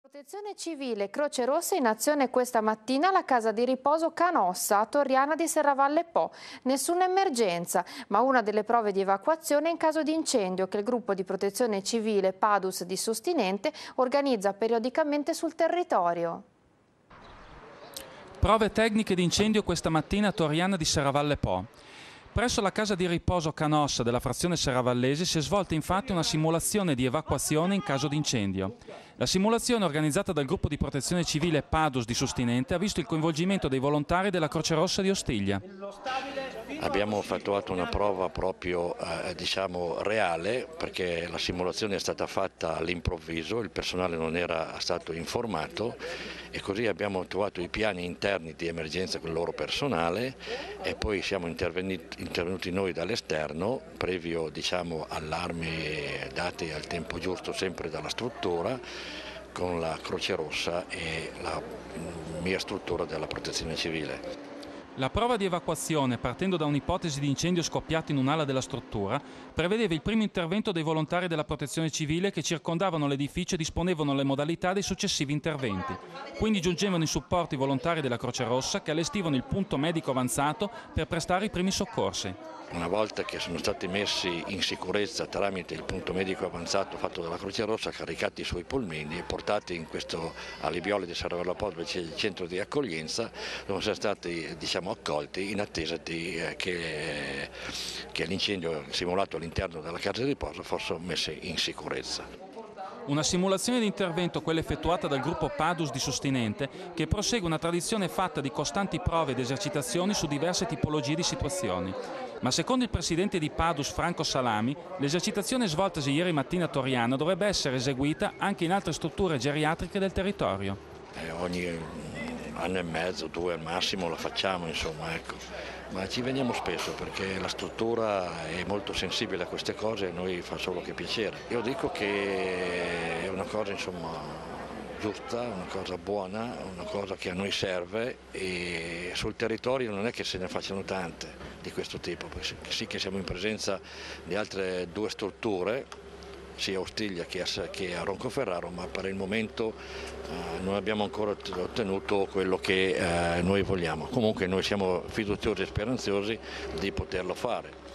Protezione Civile Croce Rossa in azione questa mattina alla casa di riposo Canossa a Torriana di Serravalle Po. Nessuna emergenza, ma una delle prove di evacuazione in caso di incendio che il gruppo di Protezione Civile Padus di Sustinente organizza periodicamente sul territorio. Prove tecniche di incendio questa mattina a Torriana di Serravalle Po. Presso la casa di riposo Canossa della frazione serravallese si è svolta infatti una simulazione di evacuazione in caso di incendio. La simulazione organizzata dal gruppo di protezione civile Padus di Sustinente ha visto il coinvolgimento dei volontari della Croce Rossa di Ostiglia. Abbiamo effettuato una prova proprio reale, perché la simulazione è stata fatta all'improvviso, il personale non era stato informato e così abbiamo attuato i piani interni di emergenza con il loro personale e poi siamo intervenuti noi dall'esterno, previo allarmi dati al tempo giusto sempre dalla struttura, con la Croce Rossa e la mia struttura della protezione civile. La prova di evacuazione, partendo da un'ipotesi di incendio scoppiato in un'ala della struttura, prevedeva il primo intervento dei volontari della protezione civile che circondavano l'edificio e disponevano le modalità dei successivi interventi. Quindi giungevano in supporto i volontari della Croce Rossa che allestivano il punto medico avanzato per prestare i primi soccorsi. Una volta che sono stati messi in sicurezza tramite il punto medico avanzato fatto dalla Croce Rossa, caricati sui polmini e portati in questo Alibioli di Serravalle Po, dove c'è il centro di accoglienza, dove sono stati accolti in attesa che l'incendio simulato all'interno della casa di riposo fosse messo in sicurezza. Una simulazione di intervento, quella effettuata dal gruppo Padus di Sustinente, che prosegue una tradizione fatta di costanti prove ed esercitazioni su diverse tipologie di situazioni. Ma secondo il presidente di Padus, Franco Salami, l'esercitazione svoltasi ieri mattina a Torriana dovrebbe essere eseguita anche in altre strutture geriatriche del territorio. Ogni anno e mezzo, 2 al massimo la facciamo, ma ci veniamo spesso perché la struttura è molto sensibile a queste cose e a noi fa solo che piacere. Io dico che è una cosa giusta, una cosa buona, una cosa che a noi serve e sul territorio non è che se ne facciano tante di questo tipo, perché sì che siamo in presenza di altre 2 strutture, sia a Ostiglia che a Roncoferraro, ma per il momento non abbiamo ancora ottenuto quello che noi vogliamo. Comunque noi siamo fiduciosi e speranzosi di poterlo fare.